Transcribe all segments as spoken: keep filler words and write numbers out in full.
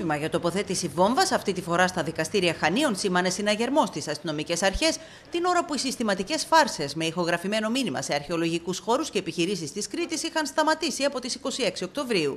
χτύπημα για τοποθέτηση βόμβας, αυτή τη φορά στα δικαστήρια Χανίων, σήμανε συναγερμό στις αστυνομικές αρχές, την ώρα που οι συστηματικές φάρσες με ηχογραφημένο μήνυμα σε αρχαιολογικούς χώρους και επιχειρήσεις της Κρήτης είχαν σταματήσει από τις είκοσι έξι Οκτωβρίου.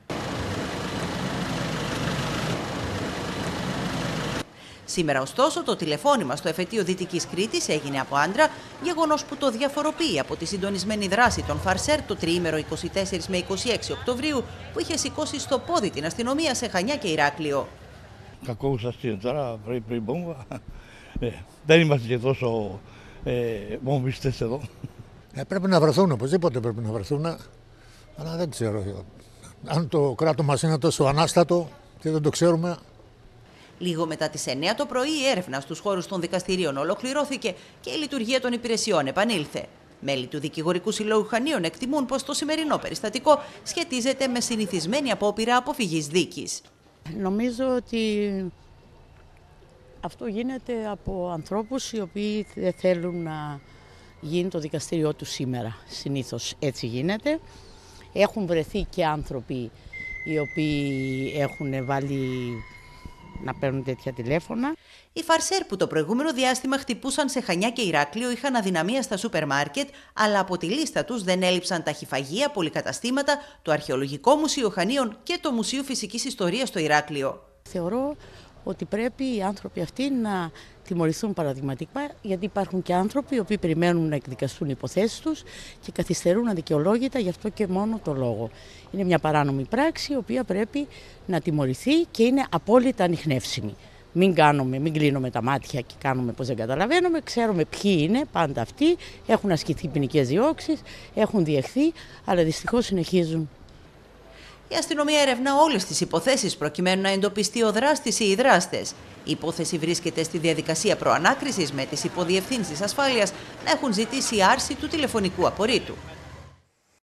Σήμερα, ωστόσο, το τηλεφώνημα στο εφετείο Δυτικής Κρήτης έγινε από άντρα, γεγονός που το διαφοροποιεί από τη συντονισμένη δράση των Φαρσέρ το τριήμερο είκοσι τέσσερις με είκοσι έξι Οκτωβρίου, που είχε σηκώσει στο πόδι την αστυνομία σε Χανιά και Ηράκλειο. Κακό αστείο τώρα, πριν πριν βόμβα. Ε, δεν είμαστε και τόσο ε, βομβιστές εδώ. Ε, πρέπει να βρεθούν, οπωσδήποτε πρέπει να βρεθούν, αλλά δεν ξέρω. Αν το κράτος μας είναι τόσο ανάστατο και δεν το ξέρουμε. Λίγο μετά τις εννιά το πρωί η έρευνα στους χώρους των δικαστηρίων ολοκληρώθηκε και η λειτουργία των υπηρεσιών επανήλθε. Μέλη του Δικηγορικού Συλλόγου Χανίων εκτιμούν πως το σημερινό περιστατικό σχετίζεται με συνηθισμένη απόπειρα αποφυγής δίκης. Νομίζω ότι αυτό γίνεται από ανθρώπους οι οποίοι δεν θέλουν να γίνει το δικαστήριό του σήμερα. Συνήθως έτσι γίνεται. Έχουν βρεθεί και άνθρωποι οι οποίοι έχουν βάλει να παίρνουν τέτοια τηλέφωνα. Οι Φαρσέρ που το προηγούμενο διάστημα χτυπούσαν σε Χανιά και Ηράκλειο είχαν αδυναμία στα σούπερ μάρκετ, αλλά από τη λίστα τους δεν έλειψαν τα χυφαγεία, πολυκαταστήματα, το Αρχαιολογικό Μουσείο Χανίων και το Μουσείο Φυσικής Ιστορίας στο Ηράκλειο. Θεωρώ ότι πρέπει οι άνθρωποι αυτοί να τιμωρηθούν παραδειγματικά, γιατί υπάρχουν και άνθρωποι οι οποίοι περιμένουν να εκδικαστούν οι υποθέσεις τους και καθυστερούν αδικαιολόγητα γι' αυτό και μόνο το λόγο. Είναι μια παράνομη πράξη η οποία πρέπει να τιμωρηθεί και είναι απόλυτα ανιχνεύσιμη. Μην κάνουμε, μην κλείνουμε τα μάτια και κάνουμε πως δεν καταλαβαίνουμε. Ξέρουμε ποιοι είναι πάντα αυτοί, έχουν ασκηθεί ποινικές διώξεις, έχουν διεχθεί, αλλά δυστυχώς συνεχίζουν. Η αστυνομία ερευνά όλες τις υποθέσεις προκειμένου να εντοπιστεί ο δράστης ή οι δράστες. Η υπόθεση βρίσκεται στη διαδικασία προανάκρισης με τις υποδιευθύνσεις ασφάλειας να έχουν ζητήσει άρση του τηλεφωνικού απορρίτου.